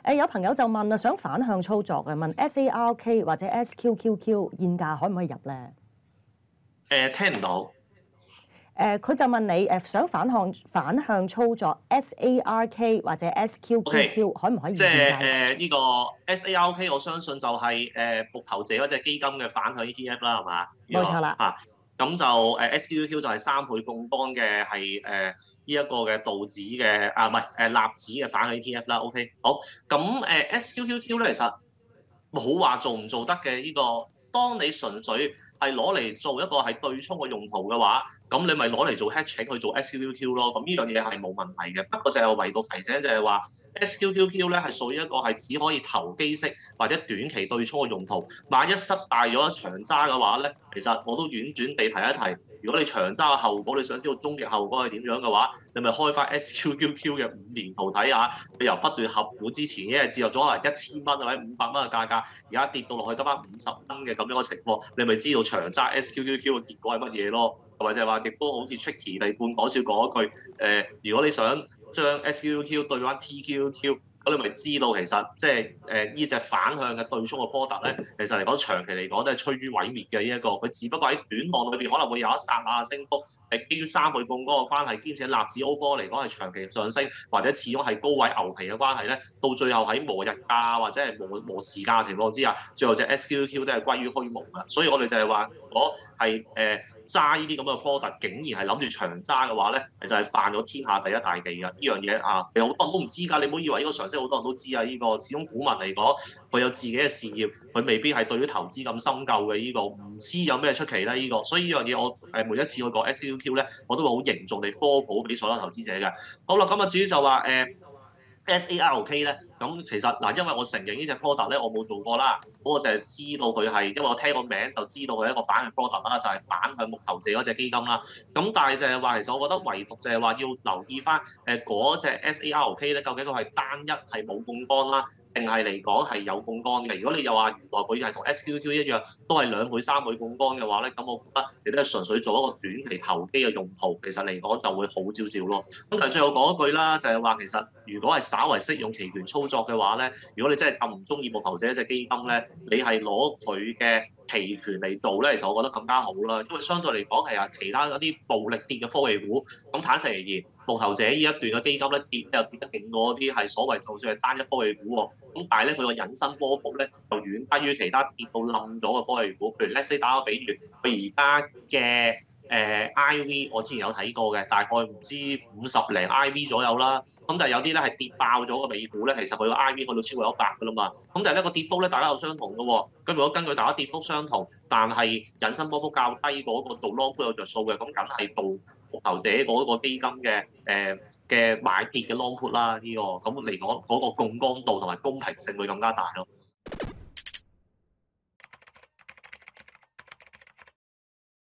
有朋友就問啊，想反向操作嘅，問 SARK 或者 SQQQ 現價可唔可以入咧？ 聽唔到。 佢就問你想反向操作 SARK 或者 OK， SQQQ 可唔可以即係現價入？ 呢個 SARK，我相信就係木頭姐嗰隻基金嘅反向 ETF 啦，係嘛？呢個冇錯啦。 嚇，咁就SQQQ 就係3倍槓桿嘅係呢一個嘅道指嘅唔係納指嘅反向 ETF 啦。OK，好，咁SQQQ 咧其實冇話做唔做得嘅呢個，當你純粹係攞嚟做一個係對沖嘅用途嘅話，咁你咪攞嚟做 hedging 去做 SQQQ 咯。咁呢樣嘢係冇問題嘅。不過就係唯獨提醒就係話 SQQQ 咧係屬於一個係只可以投機式或者短期對沖嘅用途。萬一失敗咗長揸嘅話咧，其實我都婉轉地提一提。如果你長揸嘅後果，你想知道終極後果係點樣嘅話，你咪開翻 SQQQ 嘅5年圖睇下，你由不斷合股之前一日接入咗可能1000蚊或者500蚊嘅價格，而家跌到落去得翻50蚊嘅咁樣嘅情況，你咪知道長揸 SQQQ 嘅結果係乜嘢咯？同埋就係話，亦都好似 tricky 地半講笑講一句，如果你想將 SQQQ 對翻 TQQQ。咁你咪知道其實即係呢隻反向嘅對沖嘅波特咧，其實嚟講長期嚟講都係趨於毀滅嘅呢一個。佢只不過喺短網裏邊可能會有一剎那嘅升幅，係基於3倍槓桿嘅關係，兼且納指 overall 嚟講係長期上升，或者始終係高位牛皮嘅關係咧，到最後喺磨日價或者係磨時價嘅情況之下，最後隻 SQQQ 都係歸於虛無嘅。所以我哋就係話，如果係揸呢啲咁嘅波特，竟然係諗住長揸嘅話咧，其實係犯咗天下第一大忌嘅呢樣嘢啊！其實好多人都唔知㗎，你唔好以為呢個常識好多人都知啊！呢個始終股民嚟講，佢有自己嘅事業，佢未必係對於投資咁深究嘅呢個，唔知有咩出奇咧呢個。所以呢樣嘢我每一次去講 SQQ 咧，我都會好凝重地科普俾所有投資者嘅。好啦，咁啊至於就話SARK 咧，咁其實嗱，因為我承認呢隻 product 咧，我冇做過啦，我就係知道佢係，因為我聽個名就知道佢係一個反向 product 啦，就係反向木頭姐嗰隻基金啦。咁但係就係話，其實我覺得唯獨就係話要留意翻嗰隻 SARK 咧，究竟佢係單一係冇槓桿啦，定係嚟講係有槓桿嘅？如果你又話原來佢係同 SQQ 一樣，都係2倍、3倍槓桿嘅話咧，咁我覺得你都係純粹做一個短期投機嘅用途，其實嚟講就會好朝朝咯。咁但係最後講一句啦，就係話其實如果係稍為適用期權操作嘅話咧，如果你真係咁唔中意木頭姐一隻基金咧，你係攞佢嘅期權嚟做咧，其實我覺得更加好啦，因為相對嚟講係其他嗰啲暴力跌嘅科技股，咁坦誠而言，木頭姐呢一段嘅基金咧跌又跌得勁過啲係所謂就算係單一科技股喎，咁但係咧佢個引伸波幅咧就遠低於其他跌到冧咗嘅科技股，譬如 let's say 打個比喻，佢而家嘅IV 我之前有睇過嘅，大概唔知50零 IV 左右啦。咁但係有啲咧係跌爆咗嘅美股咧，其實佢個 IV 去到超過100㗎啦嘛。咁但係咧個跌幅咧大家有相同嘅喎。咁如果根據大家跌幅相同，但係引伸波幅較低嗰個做 long put 有着數嘅，咁梗係做木頭姐嗰個基金嘅買跌嘅 long put 啦。呢個咁嚟講嗰個槓桿度同埋公平性會更加大咯。